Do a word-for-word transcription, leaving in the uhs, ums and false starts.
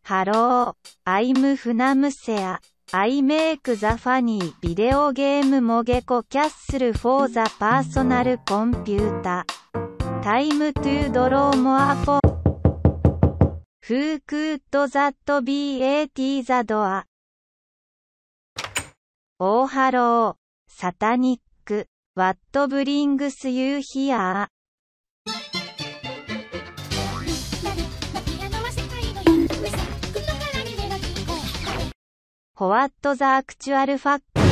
ハロー、I'm フナムセア。I make the funny video game Mogeko Castle for the personal computer. Time to draw more po. Who could that be at the door? Oh hello, Satanic. What brings you here? What the actual fact?